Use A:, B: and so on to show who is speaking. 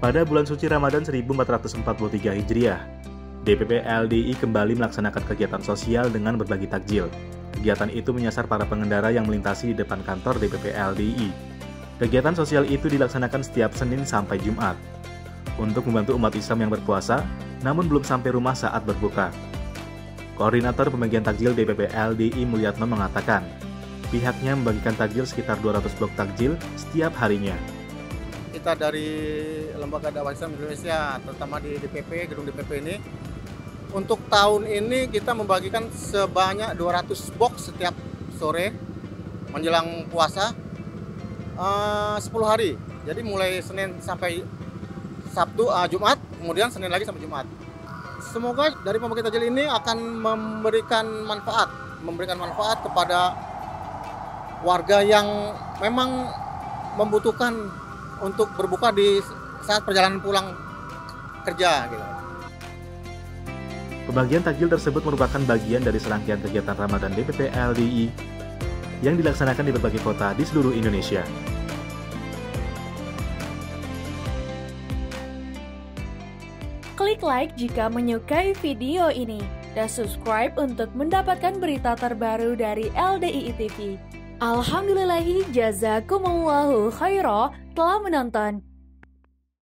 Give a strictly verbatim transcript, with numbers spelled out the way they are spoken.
A: Pada bulan suci Ramadan seribu empat ratus empat puluh tiga Hijriah, D P P L D I kembali melaksanakan kegiatan sosial dengan berbagi takjil. Kegiatan itu menyasar para pengendara yang melintasi di depan kantor D P P L D I. Kegiatan sosial itu dilaksanakan setiap Senin sampai Jumat untuk membantu umat Islam yang berpuasa, namun belum sampai rumah saat berbuka. Koordinator pembagian takjil D P P L D I Mulyatno mengatakan, pihaknya membagikan takjil sekitar dua ratus blok takjil setiap harinya.
B: Kita dari Lembaga Dakwah Islam Indonesia, terutama di D P P, gedung D P P ini, untuk tahun ini kita membagikan sebanyak dua ratus box setiap sore menjelang puasa, uh, sepuluh hari. Jadi mulai Senin sampai Sabtu, uh, Jumat, kemudian Senin lagi sampai Jumat. Semoga dari pembagi takjil ini akan memberikan manfaat, memberikan manfaat kepada warga yang memang membutuhkan untuk berbuka di saat perjalanan pulang kerja. Gitu.
A: Pembagian takjil tersebut merupakan bagian dari serangkaian kegiatan Ramadan D P P L D I yang dilaksanakan di berbagai kota di seluruh Indonesia.
C: Klik like jika menyukai video ini dan subscribe untuk mendapatkan berita terbaru dari L D I I T V. Alhamdulillahi jazakumullahu khairah telah menonton.